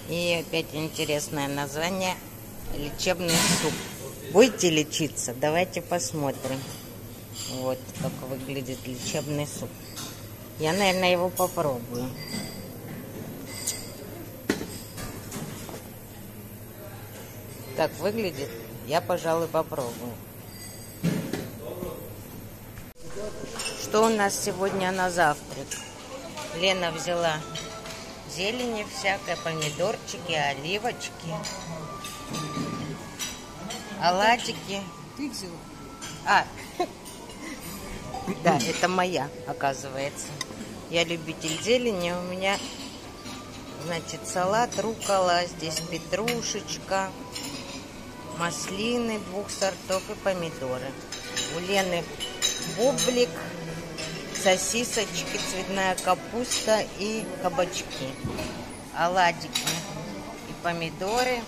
И опять интересное название — лечебный суп. Будете лечиться? Давайте посмотрим. Вот как выглядит лечебный суп. Я, наверное, его попробую. Так выглядит. Я, пожалуй, попробую. Что у нас сегодня на завтрак? Лена взяла зелени всякой, помидорчики, оливочки, оладики. Ты взяла? Да, это моя, оказывается. Я любитель зелени. У меня, значит, салат руккола, здесь петрушечка, маслины 2 сортов и помидоры. У Лены бублик, сосисочки, цветная капуста и кабачки. Оладики и помидоры,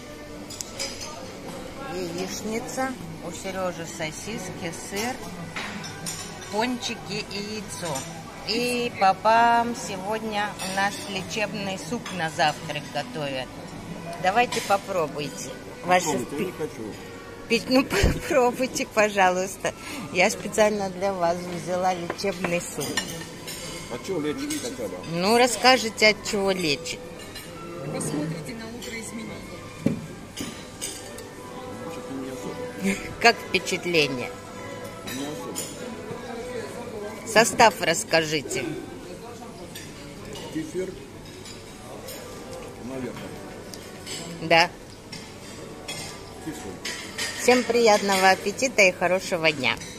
яичница. У Сережи сосиски, сыр, пончики и яйцо. И папам сегодня у нас лечебный суп на завтрак готовят. Давайте попробуйте. Ваши не хочу. Ну, попробуйте, пожалуйста. Я специально для вас взяла лечебный суп. А что лечить хотя бы? Ну, расскажите, от чего лечит. Посмотрите на утро изменения. Что-то не особо. Как впечатление? Не особо. Состав расскажите. Кефир, наверное. Да. Кислый. Всем приятного аппетита и хорошего дня.